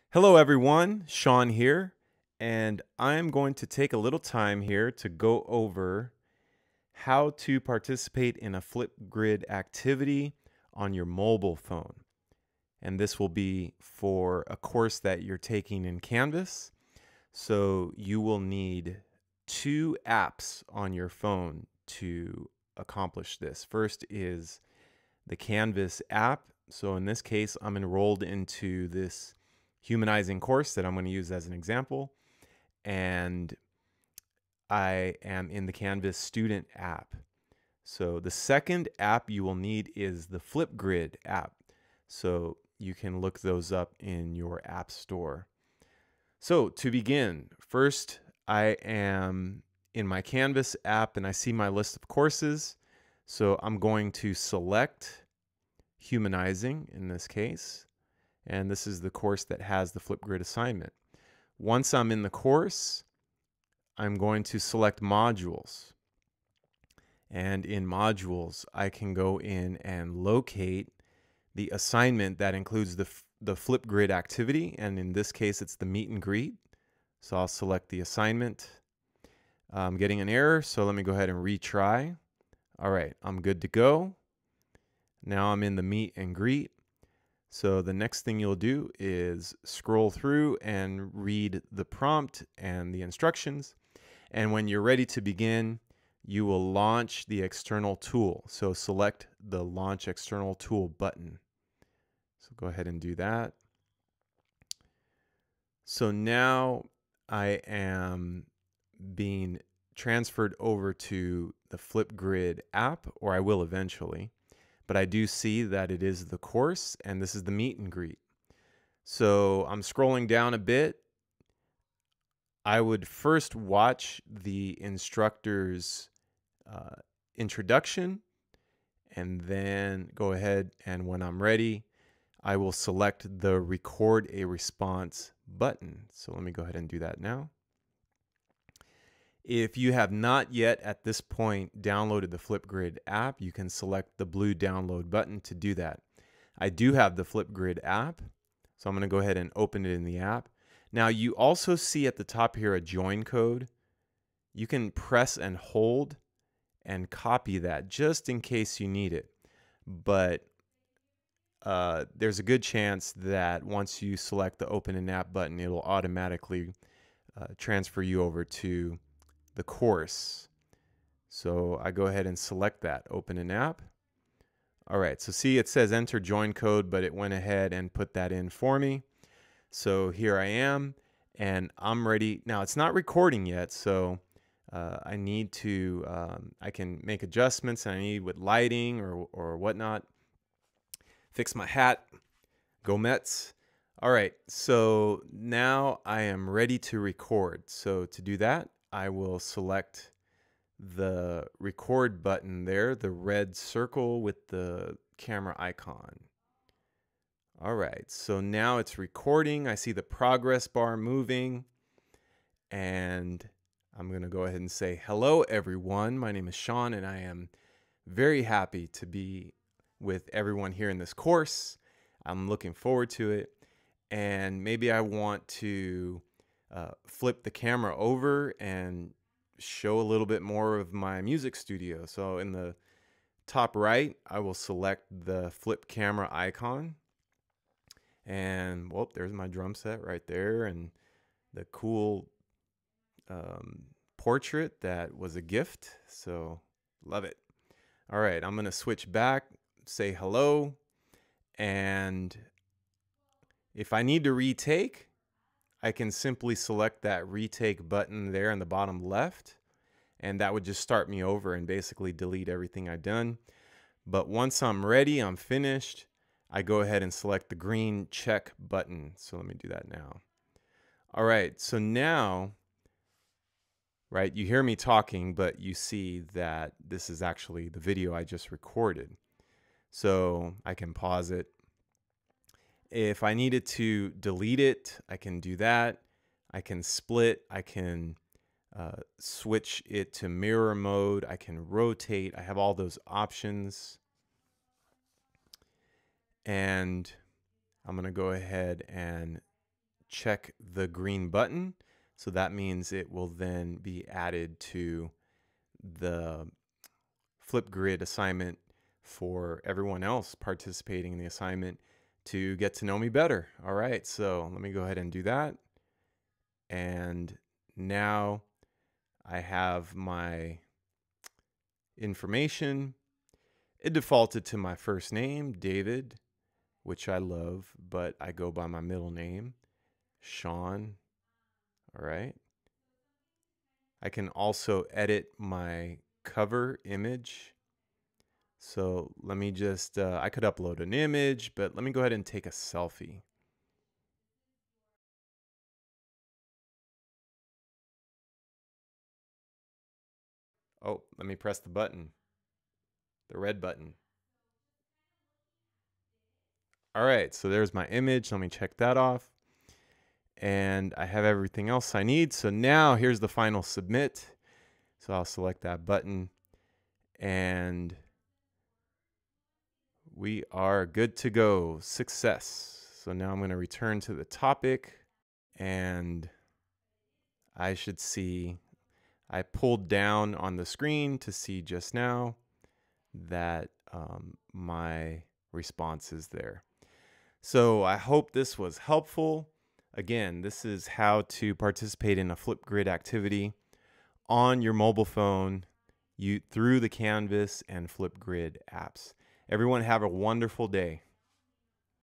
Hello everyone, Sean here, and I'm going to take a little time here to go over how to participate in a Flipgrid activity on your mobile phone. And this will be for a course that you're taking in Canvas. So you will need two apps on your phone to accomplish this. First is the Canvas app. So in this case, I'm enrolled into this humanizing course that I'm going to use as an example. And I am in the Canvas student app. So the second app you will need is the Flipgrid app. So you can look those up in your app store. So to begin, first I am in my Canvas app and I see my list of courses. So I'm going to select humanizing in this case. And this is the course that has the Flipgrid assignment. Once I'm in the course, I'm going to select modules. And in modules, I can go in and locate the assignment that includes the Flipgrid activity. And in this case, it's the meet and greet. So I'll select the assignment. I'm getting an error, so let me go ahead and retry. All right, I'm good to go. Now I'm in the meet and greet. So the next thing you'll do is scroll through and read the prompt and the instructions. And when you're ready to begin, you will launch the external tool. So select the Launch External Tool button. So go ahead and do that. So now I am being transferred over to the Flipgrid app, or I will eventually. But I do see that it is the course, and this is the meet and greet. So I'm scrolling down a bit. I would first watch the instructor's introduction, and then go ahead and when I'm ready, I will select the Record a Response button. So let me go ahead and do that now. If you have not yet at this point downloaded the Flipgrid app, you can select the blue download button to do that. I do have the Flipgrid app, so I'm going to go ahead and open it in the app. Now you also see at the top here a join code. You can press and hold and copy that just in case you need it. But there's a good chance that once you select the open an app button, it'll automatically transfer you over to the course. So I go ahead and select that, open an app. All right, so see it says enter join code, but it went ahead and put that in for me. So here I am and I'm ready. Now it's not recording yet, so I need to, I can make adjustments I need with lighting or whatnot. Fix my hat, go Mets. All right, so now I am ready to record. So to do that, I will select the record button there, the red circle with the camera icon. All right, so now it's recording. I see the progress bar moving, and I'm going to go ahead and say, hello, everyone. My name is Sean, and I am very happy to be with everyone here in this course. I'm looking forward to it, and maybe I want to flip the camera over and show a little bit more of my music studio. So in the top right, I will select the flip camera icon. And well, there's my drum set right there and the cool portrait that was a gift. So love it. All right, I'm going to switch back, say hello. And if I need to retake, I can simply select that retake button there in the bottom left, and that would just start me over and basically delete everything I've done. But once I'm ready, I'm finished, I go ahead and select the green check button. So let me do that now. All right, so now, right, you hear me talking, but you see that this is actually the video I just recorded. So I can pause it. If I needed to delete it, I can do that. I can split, I can switch it to mirror mode, I can rotate, I have all those options. And I'm going to go ahead and check the green button. So that means it will then be added to the Flipgrid assignment for everyone else participating in the assignment to get to know me better. All right, so let me go ahead and do that. And now I have my information. It defaulted to my first name, David, which I love, but I go by my middle name, Sean. All right. I can also edit my cover image. So let me just, I could upload an image, but let me go ahead and take a selfie. Oh, let me press the button, the red button. All right, so there's my image. Let me check that off. And I have everything else I need. So now here's the final submit. So I'll select that button and we are good to go. Success. So now I'm going to return to the topic and I should see, I pulled down on the screen to see just now that my response is there. So I hope this was helpful. Again, this is how to participate in a Flipgrid activity on your mobile phone through the Canvas and Flipgrid apps. Everyone have a wonderful day.